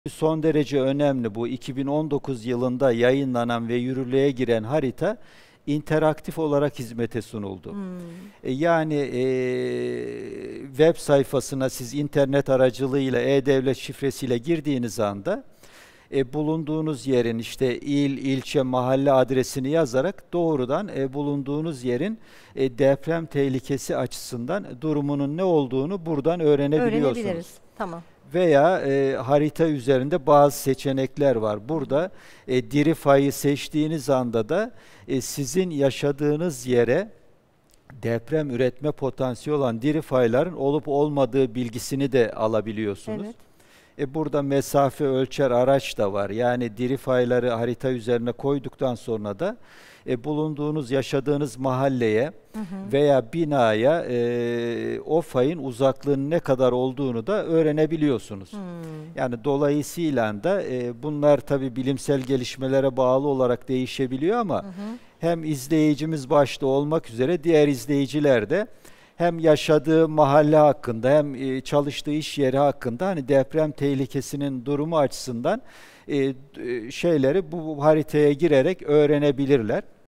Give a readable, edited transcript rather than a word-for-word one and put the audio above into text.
Son derece önemli bu 2019 yılında yayınlanan ve yürürlüğe giren harita interaktif olarak hizmete sunuldu. Web sayfasına siz internet aracılığıyla e-devlet şifresiyle girdiğiniz anda bulunduğunuz yerin işte il, ilçe, mahalle adresini yazarak doğrudan bulunduğunuz yerin deprem tehlikesi açısından durumunun ne olduğunu buradan öğrenebiliyorsunuz. Öğrenebiliriz. Tamam. Veya harita üzerinde bazı seçenekler var. Burada diri fayı seçtiğiniz anda da sizin yaşadığınız yere deprem üretme potansiyeli olan diri fayların olup olmadığı bilgisini de alabiliyorsunuz. Evet. Burada mesafe ölçer araç da var. Yani diri fayları harita üzerine koyduktan sonra da bulunduğunuz, yaşadığınız mahalleye veya binaya o fayın uzaklığının ne kadar olduğunu da öğrenebiliyorsunuz. Yani dolayısıyla da bunlar tabii bilimsel gelişmelere bağlı olarak değişebiliyor ama hem izleyicimiz başta olmak üzere diğer izleyiciler de hem yaşadığı mahalle hakkında hem çalıştığı iş yeri hakkında hani deprem tehlikesinin durumu açısından şeyleri bu haritaya girerek öğrenebilirler.